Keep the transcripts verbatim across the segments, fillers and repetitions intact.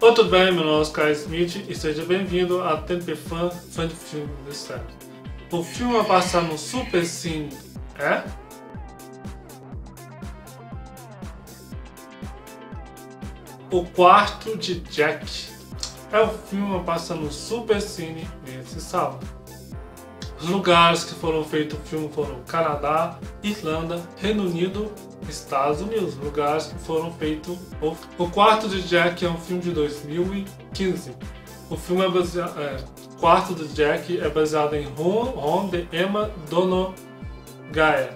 Oi, tudo bem? Meu nome é Oscar Smith e seja bem-vindo a T P Fã, fã de filme de série. O filme vai passar no Super Cine, é? O Quarto de Jack. É o filme que vai passar no Super Cine nesse sábado. Os lugares que foram feitos o filme foram Canadá, Irlanda, Reino Unido, Estados Unidos. Lugares que foram feitos o... o Quarto de Jack é um filme de dois mil e quinze. O filme é baseado... É, Quarto de Jack é baseado em Home de Emma Donoghue.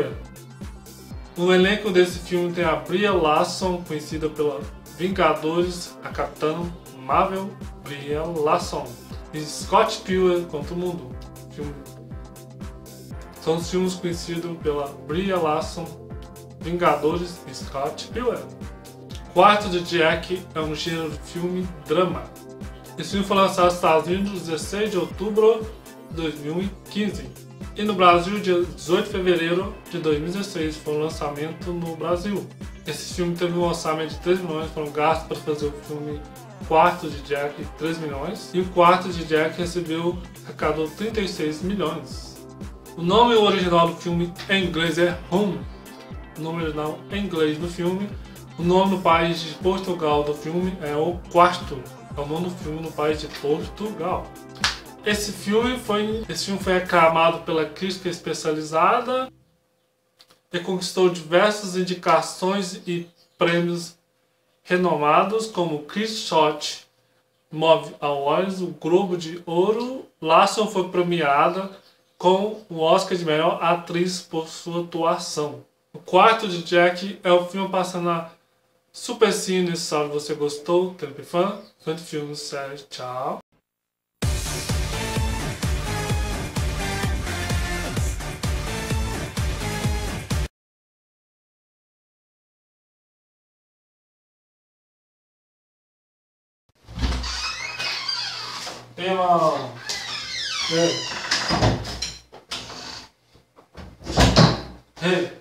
O elenco desse filme tem a Brie Larson, conhecida pela Vingadores, a Capitã Marvel, Brie Larson, e Scott Pilgrim contra o Mundo. Filme. São os filmes conhecidos pela Brie Larson, Vingadores e Scott Pilgrim. Quarto de Jack é um gênero de filme drama. Esse filme foi lançado nos Estados Unidos dezesseis de outubro de dois mil e quinze e no Brasil dia dezoito de fevereiro de dois mil e dezesseis foi o lançamento no Brasil. Esse filme teve um orçamento de três milhões, foram gastos para fazer o filme Quarto de Jack três milhões e o Quarto de Jack recebeu, arrecadou trinta e seis milhões. O nome original do filme em inglês é Home. O nome original em inglês do filme. O nome no país de Portugal do filme é O Quarto. É o nome do filme no país de Portugal. Esse filme foi, esse filme foi aclamado pela crítica especializada e conquistou diversas indicações e prêmios renomados como o Chris Short Movie Awards, o Globo de Ouro. Larson foi premiada com o Oscar de melhor atriz por sua atuação. O Quarto de Jack é o filme passando na Super Cine. Se você gostou, T P Fã, fã de filmes, série, tchau. Tem uma... Ei. Ei.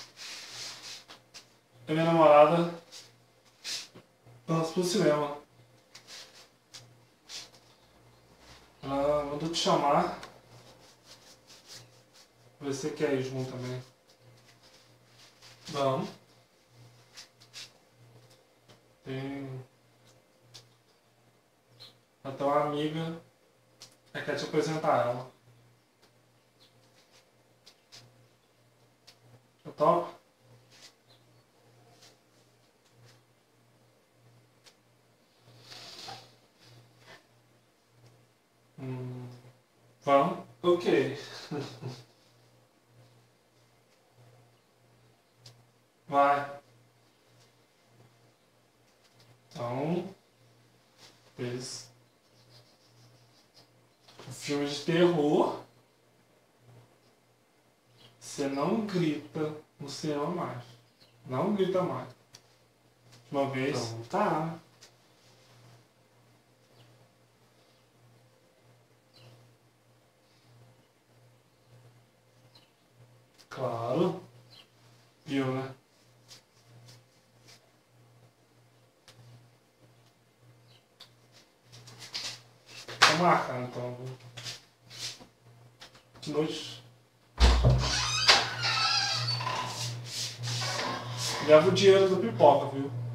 É minha namorada. Vamos pro cinema. Ela mandou te chamar. Você quer ir junto também? Vamos. Tem... Até uma amiga é quer te apresentar ela. Eu topo? Hum, vamos? Ok. Vai. Então, fez um filme de terror. Você não grita no cinema mais. Não grita mais. Uma vez. Então tá. Claro. Viu, né? Tá marcando então. De noite. Leva o dinheiro do pipoca, viu?